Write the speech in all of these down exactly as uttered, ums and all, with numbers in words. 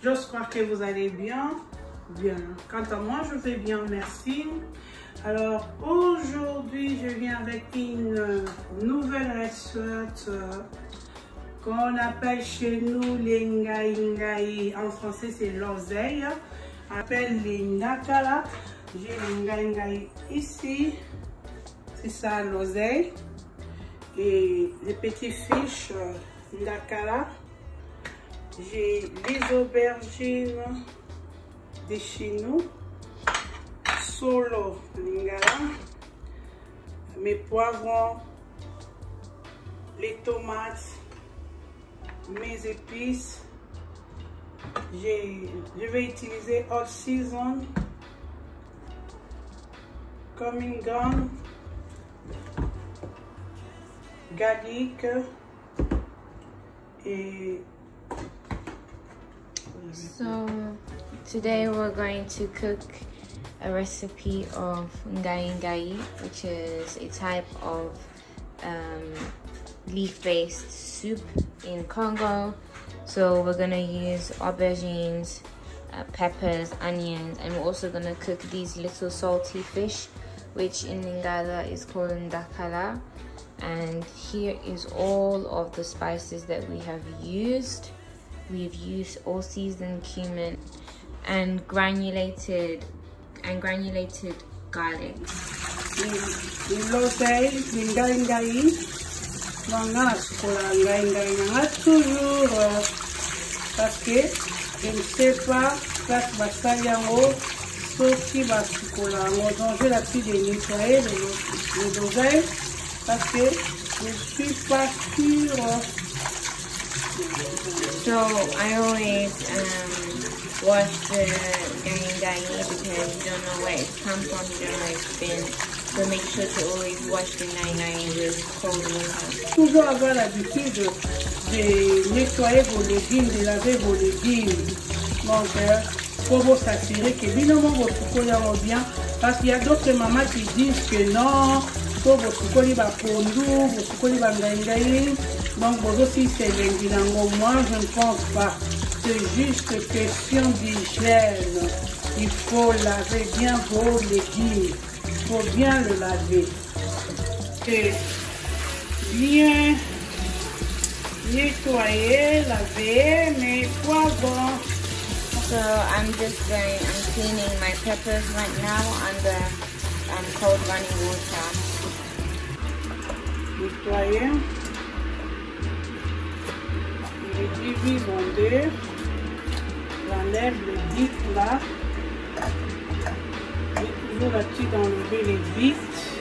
J'espère que vous allez bien. Bien. Quant à moi, je vais bien, merci. Alors, aujourd'hui, je viens avec une nouvelle recette qu'on appelle chez nous les ngai ngai. En français, c'est l'oseille. On appelle les nakala. J'ai les ngai ngai ici. C'est ça, l'oseille. Et les petits fiches nakala. J'ai les aubergines de chez nous. Solo lingala. Mes poivrons. Les tomates. Mes épices. Je vais utiliser all season, cumin gum, garlic et so today we're going to cook a recipe of ngai ngai, which is a type of um, leaf-based soup in Congo. So we're gonna use aubergines, uh, peppers, onions, and we're also gonna cook these little salty fish, which in Lingala is called ndakala. And here is all of the spices that we have used. We've used all seasoned cumin and granulated and granulated garlic. L'oseille, ngai ngai. Nanga sukola ngai ngai nanga toujours parce que je ne sais pas quand basali yango soki basukola yango, donc j'ai l'habitude de nettoyer les oseilles parce que je ne suis pas sûre. So I always um, wash the ngai ngai because you don't know where it's come from, you don't know where it's been. So make sure to always wash the ngai ngai with cold water. Toujours avoir l'habitude de nettoyer vos légumes, de laver vos légumes. Donc, il faut vous s'assurer que évidemment vos sukola vont bien. Parce qu'il y a d'autres mamans qui disent que non, faut vos sukola va pondu, vos sukola va ngai ngai. Donc, vos aussi c'est l'enguinango. Moi, je ne pense pas. C'est juste question d'hygiène. Il faut laver bien vos légumes. Il faut bien le laver. Et bien nettoyer, laver mes poivrons. So I'm just going, I'm cleaning my peppers right now under um, cold running water. Nettoyer. Je divise en deux. J'enlève le vide là. J'ai toujours l'habitude d'enlever les vides.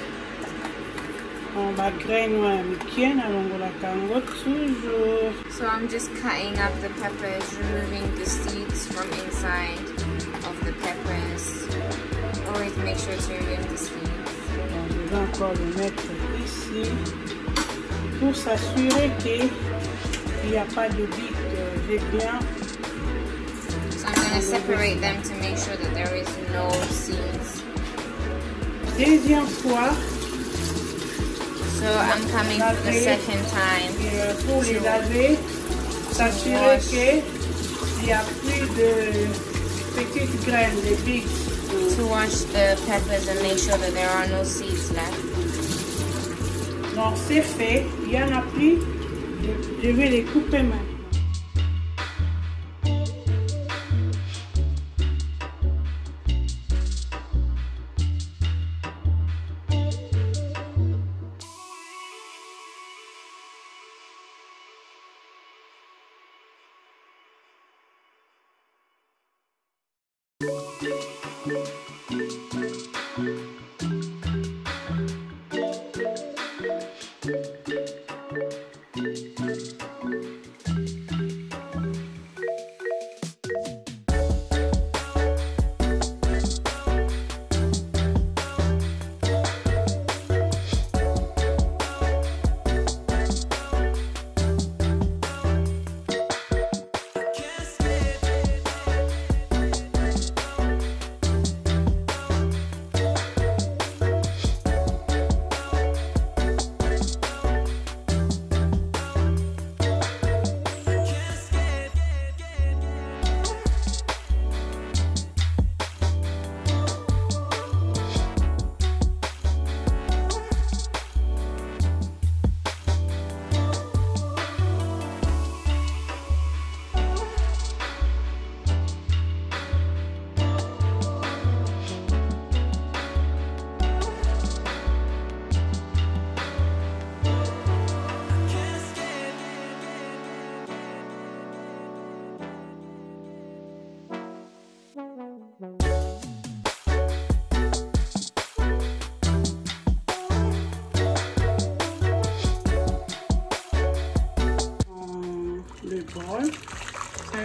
On va grainer weekend along la kango toujours. So I'm just cutting up the peppers, removing the seeds from inside of the peppers. Always make sure to remove the seeds. Je vais encore le mettre ici pour s'assurer qu'il n'y a pas de vide. J'ai bien. So I'm going to separate them to make sure that there is no seeds. Deuxième fois. So I'm coming for the second time. Pour les laver, s'assurer qu'il n'y a plus de petites graines, de big. To wash the peppers and make sure that there are no seeds left. Donc c'est fait, il n'y en a plus. Je vais les couper maintenant.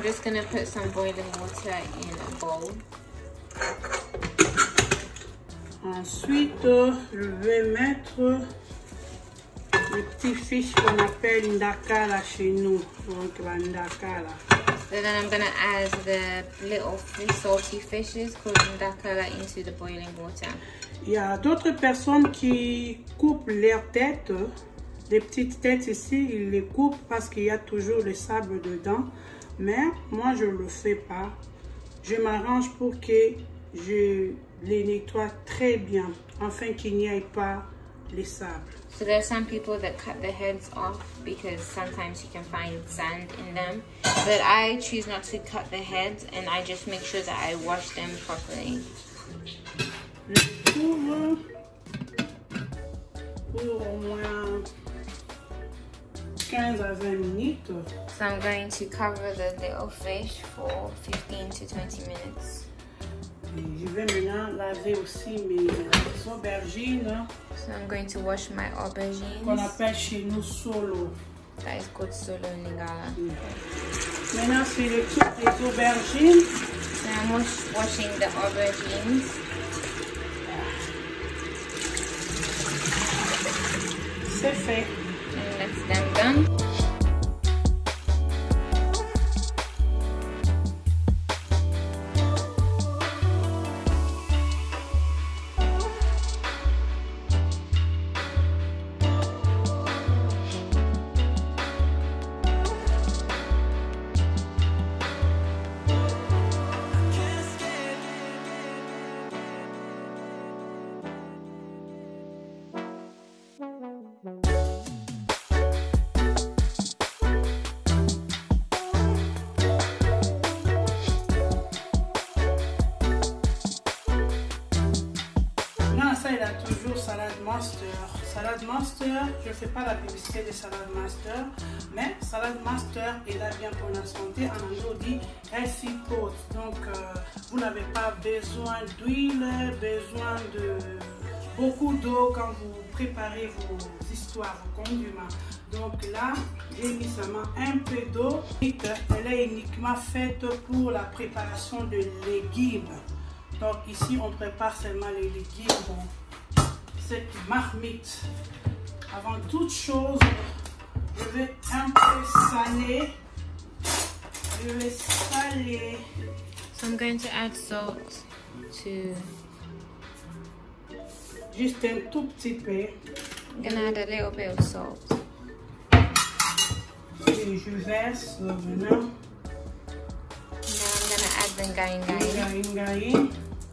just gonna put some boiling water in a bowl. Ensuite, je vais mettre les petits fish qu'on appelle ndakala chez nous. Donc la ndakala. So then I'm gonna add the little free salty fishes called ndakala into the boiling water. Il y a d'autres personnes qui coupent leurs têtes, les petites têtes ici, ils les coupent parce qu'il y a toujours le sable dedans. Mais moi, je ne le fais pas. Je m'arrange pour que je les nettoie très bien, afin qu'il n'y ait pas les sables. So there are some people that cut the heads off because sometimes you can find sand in them. But I choose not to cut the heads and I just make sure that I wash them properly. Je couvre pour au moins quinze à vingt minutes. So I'm going to cover the little fish for fifteen to twenty minutes. Et je vais maintenant laver aussi mes aubergines. So I'm going to wash my aubergines. Qu'on appelle chez nous solo. That is called solo in Lingala. Yeah. Maintenant, c'est le truc des aubergines. So I'm wash, washing the aubergines. C'est fait. And that's them done. Il a toujours Salad Master. Salad Master, je ne fais pas la publicité de Salad Master, mais Salad Master est là bien pour la santé. En anglais, on dit healthy pot. Donc, euh, vous n'avez pas besoin d'huile, besoin de beaucoup d'eau quand vous préparez vos histoires, vos condiments. Donc là, j'ai mis seulement un peu d'eau. Elle est uniquement faite pour la préparation de légumes. Donc ici, on prépare seulement les légumes dans cette marmite. Avant toute chose, je vais un peu saler. Je vais saler. So I'm going to add salt to... Juste un tout petit peu. I'm going to add a little bit of salt. Et je verse maintenant. Now I'm going to add the ngayi ngayi. Ngayi ngayi.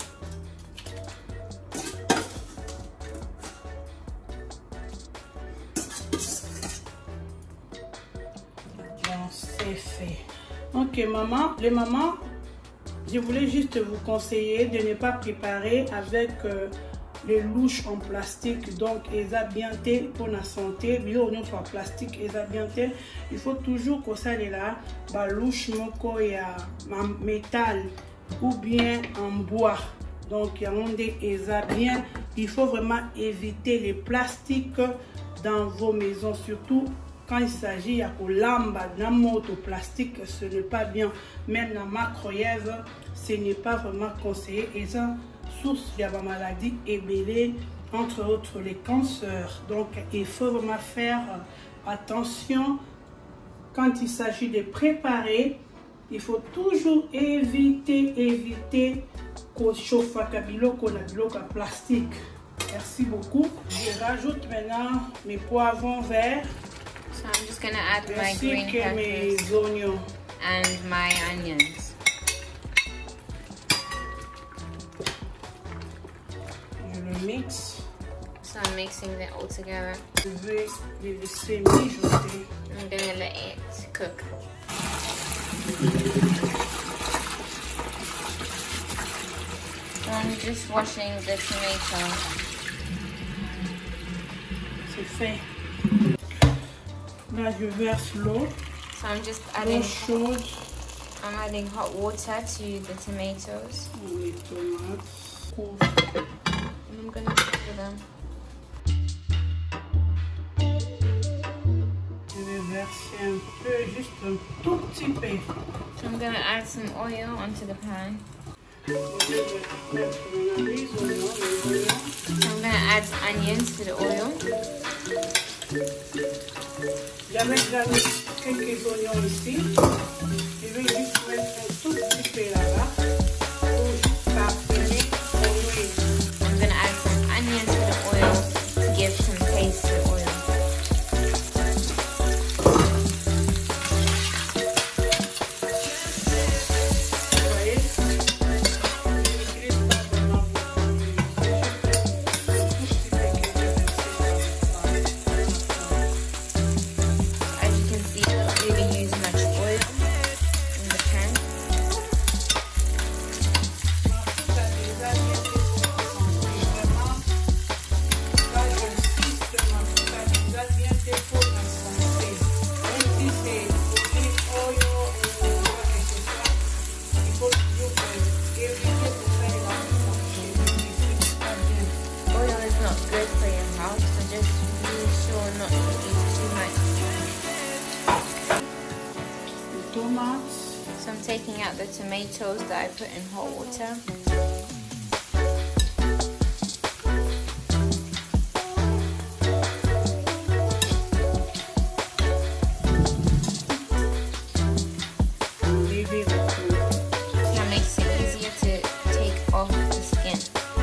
C'est fait. Ok maman, les mamans, je voulais juste vous conseiller de ne pas préparer avec euh, les louches en plastique. Donc, ils a bien été pour la santé. Bio non soit plastique, ils a bien été. Il faut toujours que ça est là, bah louche moko ya en métal ou bien en bois. Donc, il y a un des ils a bien. Il faut vraiment éviter les plastiques dans vos maisons, surtout. Quand il s'agit de lamba d'un moto plastique, ce n'est pas bien. Même dans ma croyève, ce n'est pas vraiment conseillé. Et ça, source de la maladie ébélée, entre autres les cancers. Donc, il faut vraiment faire attention quand il s'agit de préparer. Il faut toujours éviter, éviter qu'on chauffe à biloko na biloko plastique. Merci beaucoup. Je rajoute maintenant mes poivrons verts. So I'm just going to add my green mes peppers oignons. and my onions. Je le mixe. So I'm mixing it all together. Je vais les laisser mijoter. I'm going to let it cook. So I'm just washing the tomato. C'est fait. Là, je verse l'eau. So I'm just L'eau adding chaude. I'm adding hot water to the tomatoes. Les tomates. And I'm going to cover them. Je vais verser un peu, juste un tout petit peu. So I'm gonna add some oil onto the pan. So I'm gonna add onions to the oil. J'avais déjà mis quelques oignons ici. Je vais juste mettre un tout petit peu là-bas pour parfumer mon huile. I'm gonna add some onions to the oil to give some taste to the oil. So I'm taking out the tomatoes that I put in hot water. That makes it easier to take off the skin.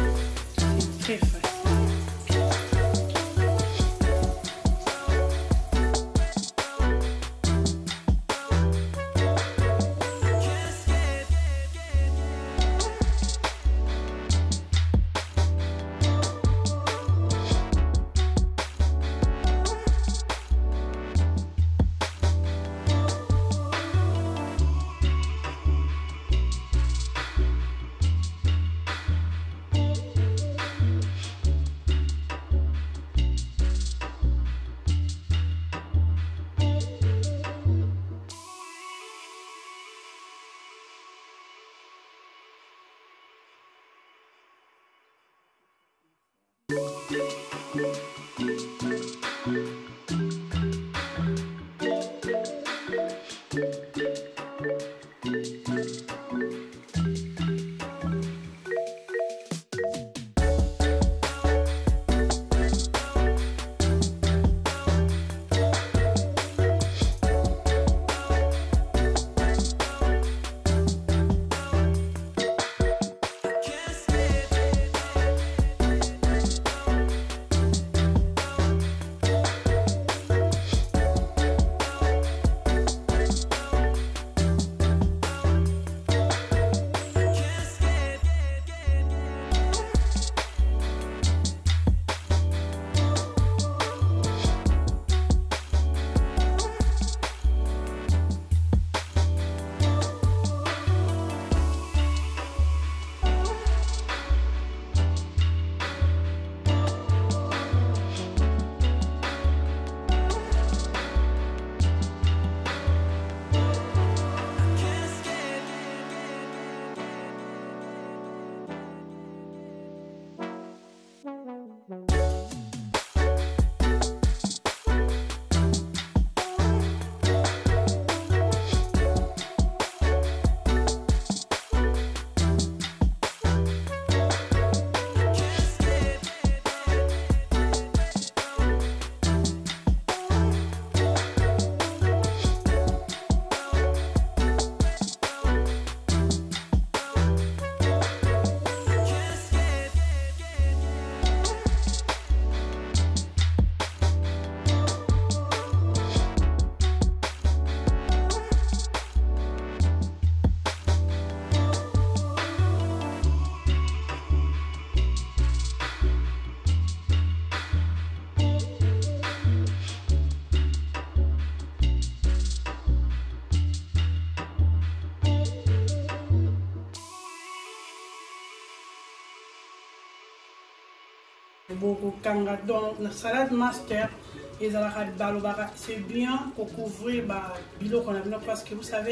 Beaucoup kanga donc la salade master et c'est bien pour couvrir bah bilo qu'on a parce que vous savez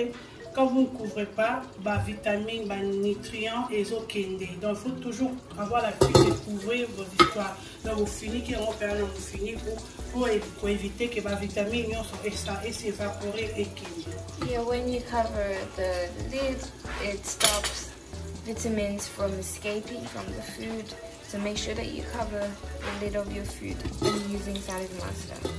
quand vous ne couvrez pas, bah, vitamines, bah, nutriments et autres. Donc, il faut toujours avoir l'habitude de couvrir vos histoires. Donc, vous finissez, on fait un vous finissez pour, pour, pour éviter que les vitamines et s'évaporer et qu'il Yeah, when you cover the lid, it stops vitamins from escaping from the food. So make sure that you cover the lid of your food when using Salad Master.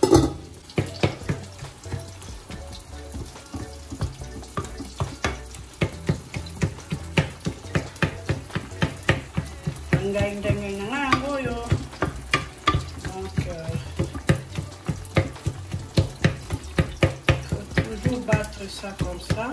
Donc, euh, faut toujours battre ça comme ça.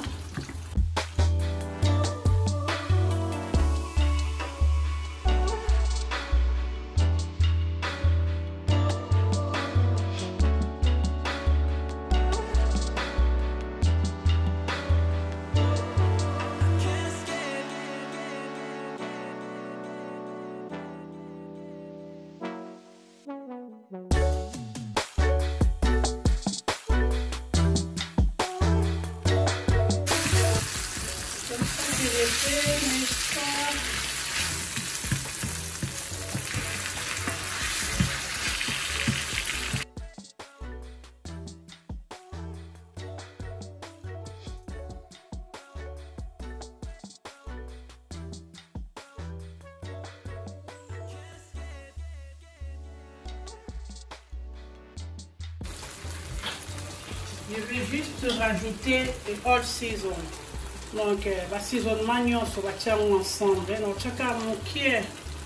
Je vais juste rajouter les all season. Donc, l'assaisonnement, on va faire ensemble. Donc, chacun mon pied.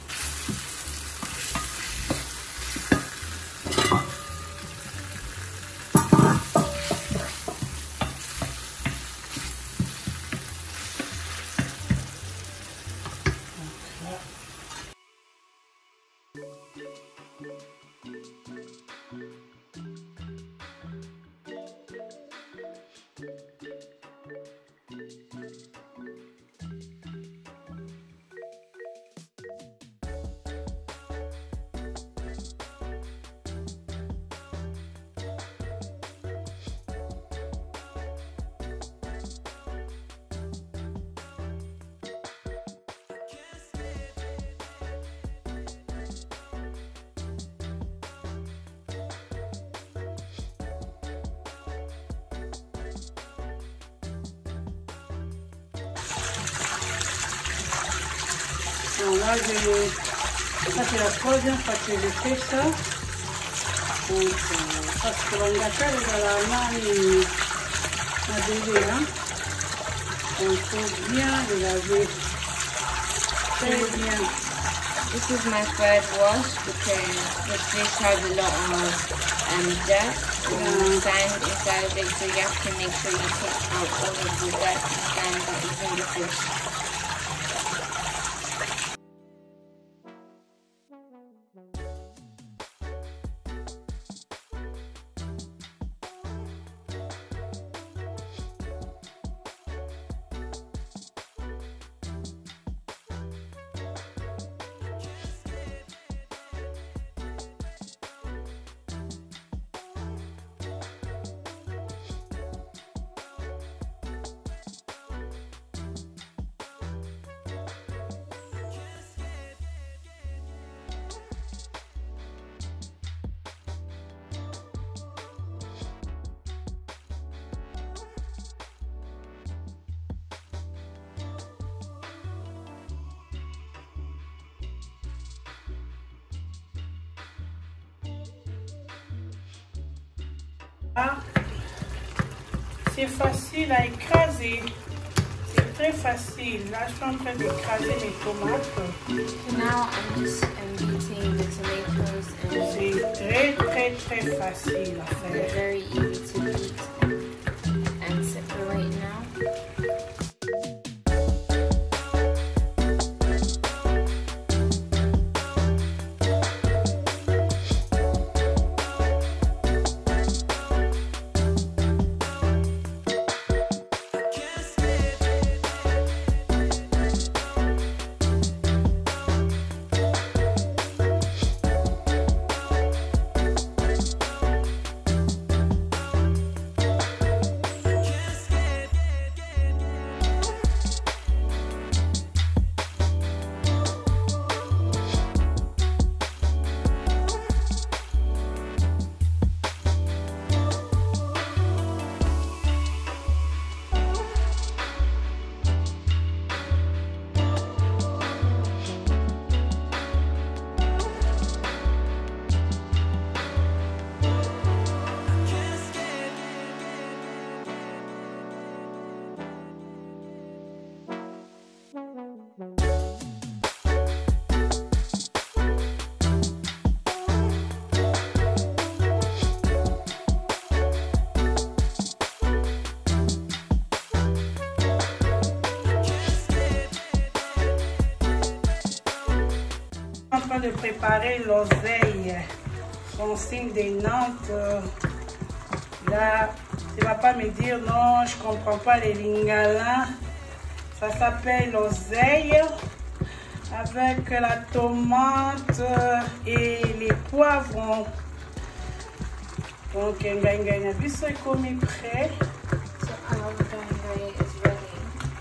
Donc là, je... ça c'est la troisième fois que je fais ça. Donc, parce que on a fait la main à bébé, hein. Donc, il faut bien le laver. Très bien. This is my third wash because the fish has a lot of um, dirt and sand inside of it, so you have to make sure you take out all of the dirt and sand that is in the fish. C'est facile à écraser, c'est très facile. Là, je suis en train d'écraser mes tomates. Now I'm just um, beating the tomatoes and c'est très très très facile à faire. They're very easy to beat and separate now. train de préparer l'oseille. Francine des Nantes. Là, tu ne vas pas me dire non, je ne comprends pas les lingala. Ça s'appelle l'oseille avec la tomate et les poivrons. Donc, ngai biso est commis prêt. So our ngai is ready.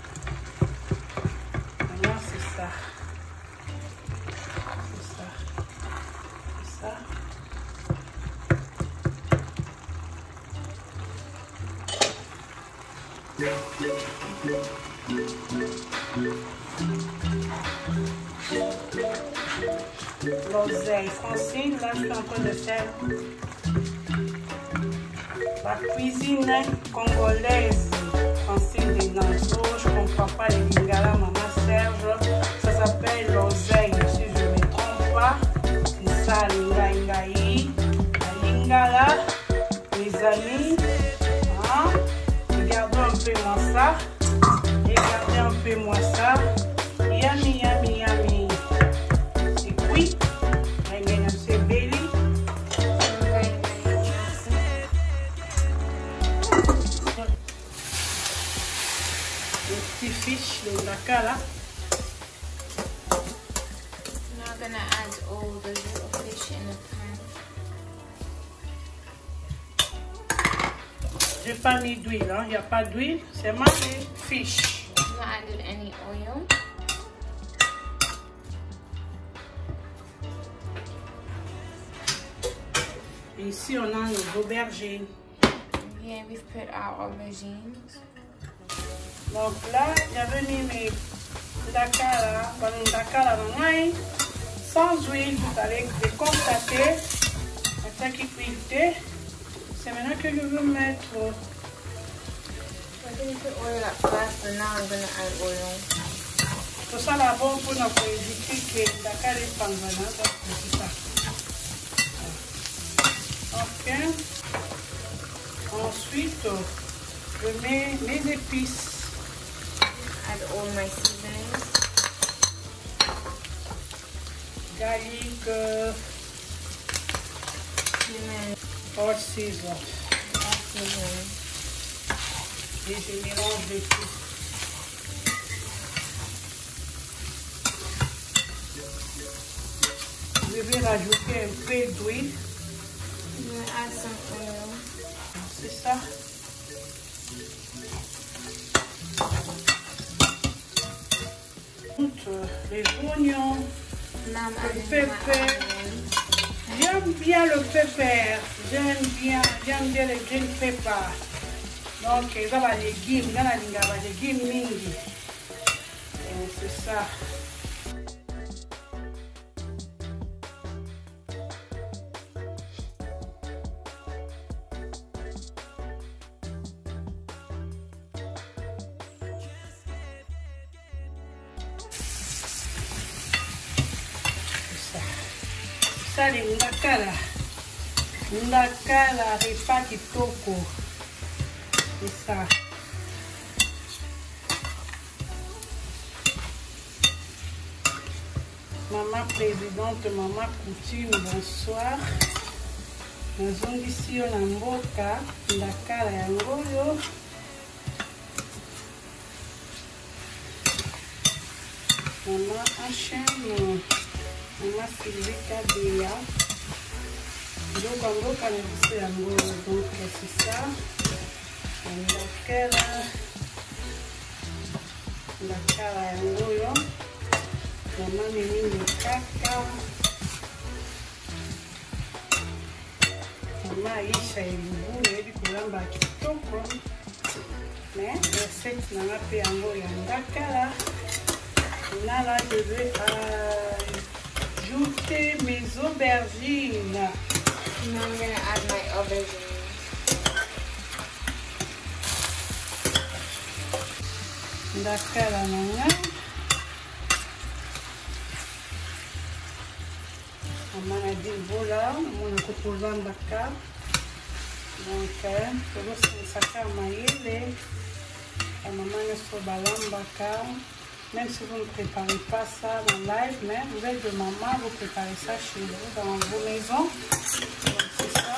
Maintenant, c'est ça. C'est ça. C'est ça. L'oseille. Francine, là, je suis en train de faire la cuisine congolaise. Francine des Nantes. Je ne comprends pas les lingala, maman Serge. Ça s'appelle l'oseille, si je ne me trompe pas. C'est ça, l'ingaïngaï. La lingala, mes amis. Hein? Regardez un peu moi ça. Regardez un peu moi ça. Yummy, yummy, yummy. C'est cuit. C'est belly. Le petit fish, le naka là. Now I'm gonna add all the little fish in the pan. J'ai pas mis d'huile, il hein? n'y a pas d'huile, c'est ma fish. I'm not adding any oil. Et ici on a nos aubergines. Here we've put our aubergines. Donc là, j'avais mis mes dakara, les dakara sans huile, vous allez les constater. Après qu'ils cuisent, c'est maintenant que je veux mettre. I didn't put oil at first, but now I'm gonna add oil. Tout ça là bon pour nous éviter que les dakara est pangana, c'est ça. Ok. Ensuite, je mets mes épices. Add all my seasonings. Garlic, uh, Lemon. all season. All seasoning. Et je mélange le tout. Je vais rajouter un peu d'huile. I'm gonna add some oil. C'est ça. Les oignons, Now I'm le adding my pepper. onions. J'aime bien le pepper. J'aime bien, j'aime bien le green pepper. Donc, il y a des légumes, il y a des légumes mingi. C'est ça. Ça, les ndakala. Ndakala, repas kitoko. C'est ça. Maman présidente, maman coutume, bonsoir. Nous sommes ici au Namboka, ndakala yangoyo. Maman enchaîne. Maman Sylvie Kabea. Donc en gros, quand on dit en gros, donc c'est ça. Ndakala. Ndakala yangoyo. Maman mimi ni kaka. Maman Aisha elibu, yebi kulamba kitoko. Mais recette nanga pe yango ya ndakala. Là, là, je vais ajouter mes aubergines. Now I'm gonna add my aubergines. Ndakala nanga. Maman a dit voilà, on a coupé ndakala. Donc, je vais sacar maïle. Maman a dit balambaka. Même si vous ne préparez pas ça en live, mais vous êtes de maman, vous préparez ça chez vous, dans vos maisons. Donc c'est ça.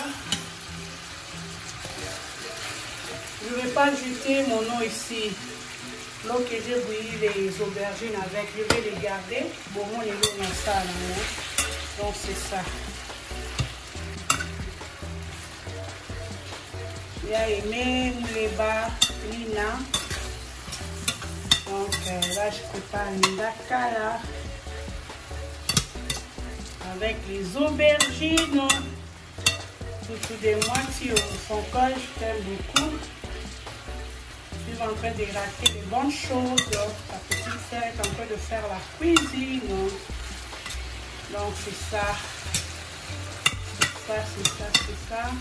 Je ne vais pas jeter mon eau ici. L'eau que j'ai bouilli les aubergines avec, je vais les garder. Bon, mon est l'eau dans ça, là. Donc c'est ça. Il a aimé les bas, Lina. Donc euh, là, je prépare une dakala avec les aubergines. Tout des moitiés au fond col, je t'aime beaucoup. Je suis en train de gratter des bonnes choses. La petite sœur est en train de faire la cuisine. Donc c'est ça. C'est ça, c'est ça, c'est ça.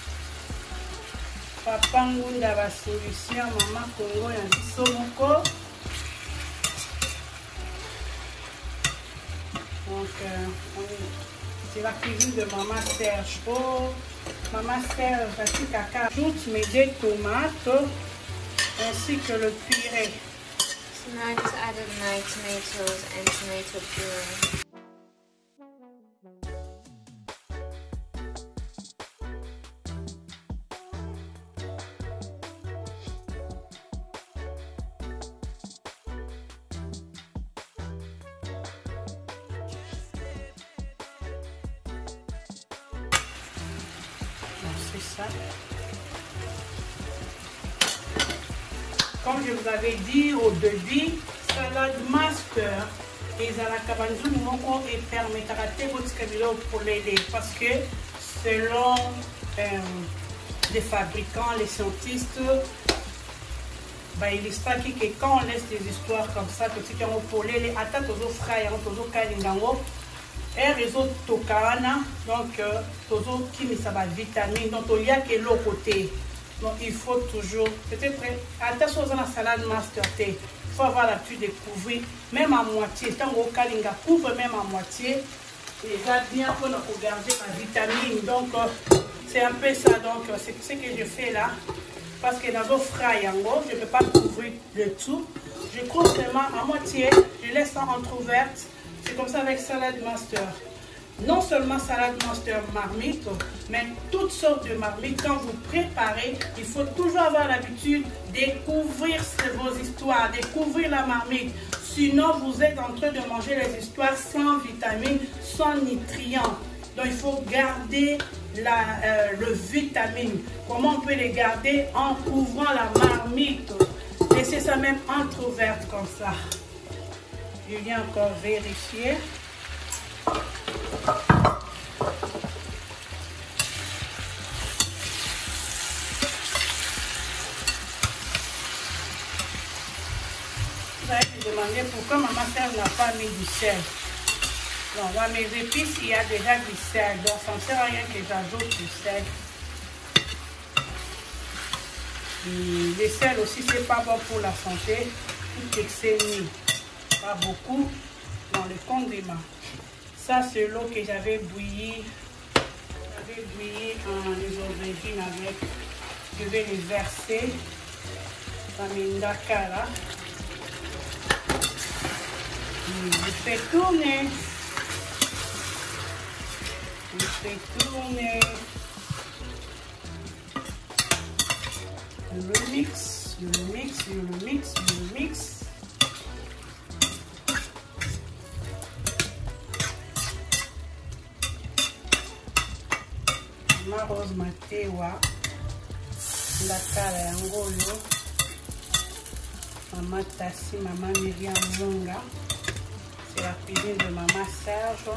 Papa Ngunda va solution, maman Congo et Bisomoko. Donc, euh, c'est la cuisine de maman Serge. Oh, maman Serge, voici caca. Ajoute mes deux tomates ainsi que le purée. So now I just added my tomatoes and tomato puree. Ça. Comme je vous avais dit au début, salade master et la cabanzu moko et permettra de votre pour l'aider parce que selon euh, les fabricants, les scientistes, bah, il explique que quand on laisse des histoires comme ça, que tu as pour les attaques aux frères, aux kalingango. Un réseau tokana, donc toujours qui met sa vitamine, donc il y a que l'autre côté. Donc il faut toujours, peut-être, attention à la salade master thé, il faut avoir l'habitude de couvrir, même à moitié, tant au kalinga couvre même à moitié, déjà bien pour garder ma vitamine. Donc c'est un peu ça, donc c'est ce que je fais là, parce que dans vos frais en gros, je ne peux pas couvrir le tout, je couvre seulement à moitié, je laisse ça entrouverte. C'est comme ça avec salade master. Non seulement salade master marmite, mais toutes sortes de marmites. Quand vous préparez, il faut toujours avoir l'habitude de découvrir vos histoires, découvrir la marmite. Sinon, vous êtes en train de manger les histoires sans vitamines, sans nutriments. Donc, il faut garder la, euh, le vitamine. Comment on peut les garder? En couvrant la marmite. Laissez ça même entrouverte comme ça. Je viens encore vérifier. Vous allez me demander pourquoi maman Serge n'a pas mis du sel. Donc, dans mes épices, il y a déjà du sel. Donc, ça ne sert à rien que j'ajoute du sel. Et le sel aussi, c'est pas bon pour la santé. Tout excès mis. Pas beaucoup dans le condiment. Ça c'est l'eau que j'avais bouillie. J'avais bouilli en les aubergines avec. Je vais les verser dans mes dakala. Je fais tourner. Je fais tourner. Je le mix, je le mix, je le mix, je le mix. Ma rose matewa la cara yango yo maman Tassi, maman Myriam Munga, c'est la cuisine de maman Serge.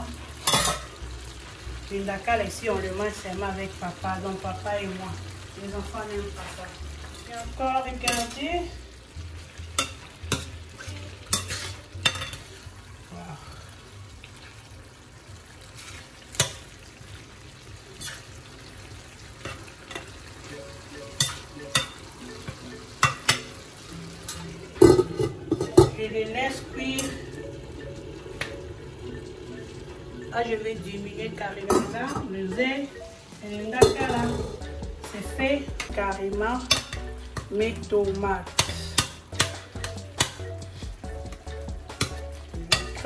Une dakala ici on le mange seulement avec papa, donc papa et moi. Les enfants n'aiment pas ça. Et encore regardez. Je les laisse cuire. Ah, je vais diminuer carrément là. Le zé et le dakala. C'est fait carrément mes tomates.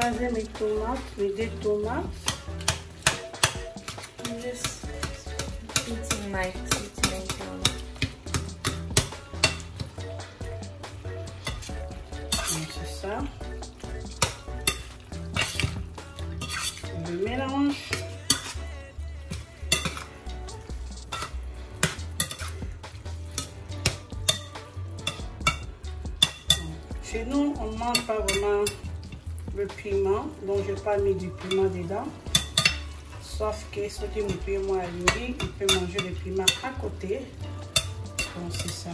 écraser mes tomates, mes deux tomates. Just eating my two tomatoes. C'est ça. Je mélange. Chez nous, on ne mange pas vraiment le piment, donc je n'ai pas mis du piment dedans. Sauf que ceux qui me piment moi à l'huile, ils peuvent manger le piment à côté. Donc c'est ça.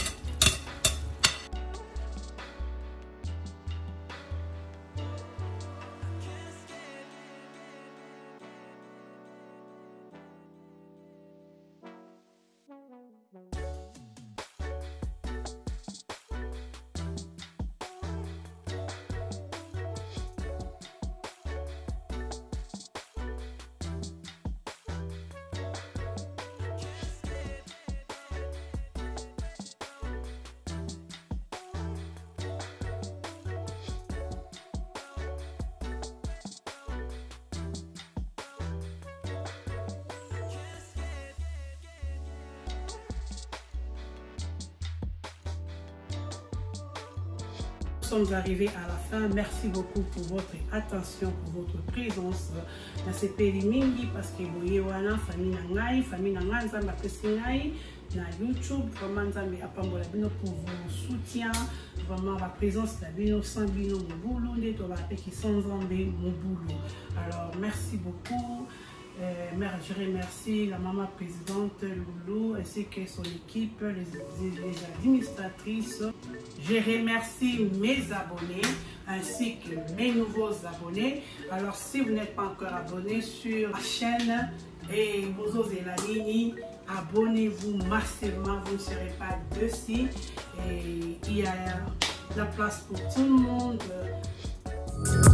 Nous sommes arrivés à la fin. Merci beaucoup pour votre attention, pour votre présence dans ce pays mingi parce que vous voyez wana famille nangai, famille nangai nzamba pesingai na YouTube. Vraiment nzambe apambola bino pour vos soutiens. Vraiment la présence de bino sans bino mobulu nde to ba peki sans nzambe mobulu. Alors merci beaucoup. Euh, je remercie la maman présidente Loulou ainsi que son équipe, les, les administratrices. Je remercie mes abonnés ainsi que mes nouveaux abonnés. Alors si vous n'êtes pas encore abonné sur la chaîne et Bozo Zelanini, abonnez-vous massivement, vous ne serez pas dessus. Et il y a la place pour tout le monde.